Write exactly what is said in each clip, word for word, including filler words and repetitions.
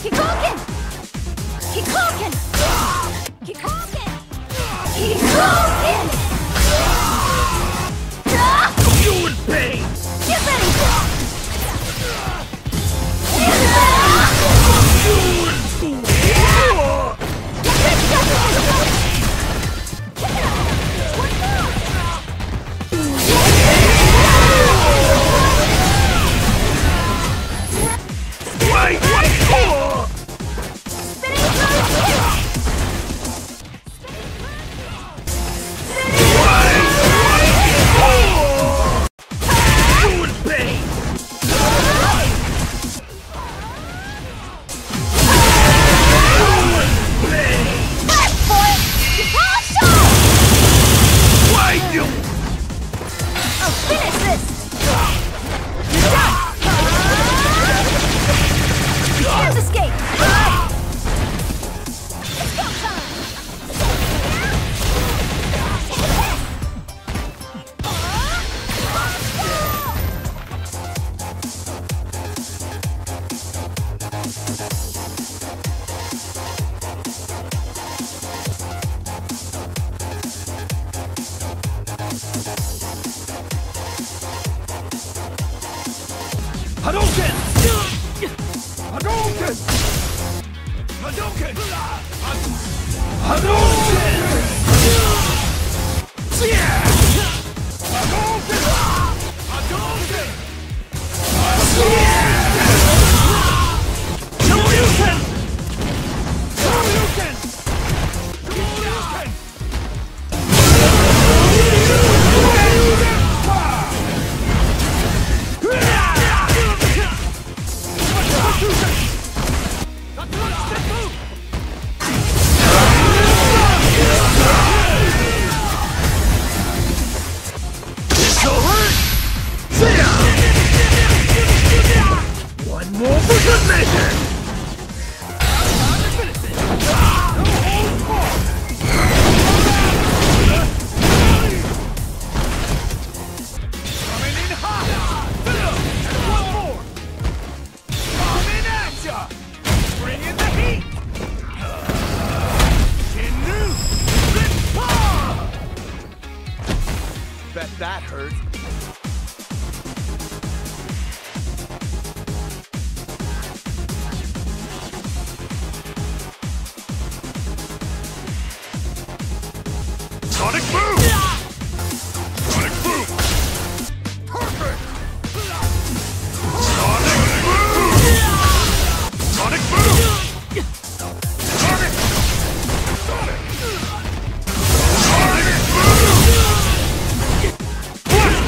Kikoken! Kikoken! Kikoken! Kikoken! You in pain! Get ready! You in fool! Wait! Wait! Hadouken! Hadouken! Hadouken! Hadouken! Hadouken! Hadouken! Shoryuken! Shoryuken! Shoryuken! One more for good measure! Coming in hot! And one more! Coming at ya! Bring in the heat! Shinnu! Rippaw! Bet that hurt. Sonic boom! Sonic boom! Perfect! Sonic boom! Sonic boom! Sonic! Sonic! Sonic boom!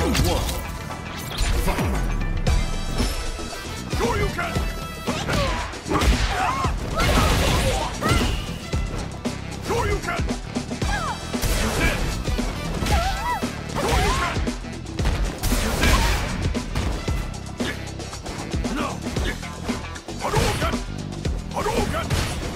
Round one. Fight. Sure you can. Sure you can. Use it. Sure you can. Use it. No. Hadouken. Hadouken.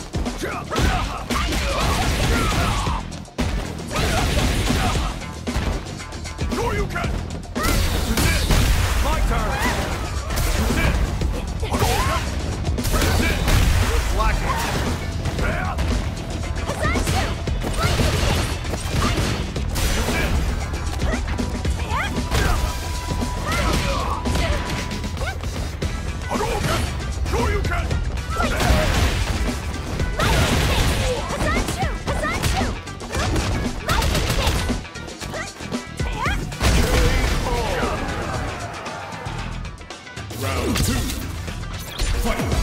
Sure you can. Use it. My turn. Use it. Hadouken. Use it. You're slacking. Yeah. Hazatsu! Lightning kick! Use it. Hadouken. Sure you can. Lightning kick! Hazatsu! Hazatsu! Lightning kick! Round two. Fight.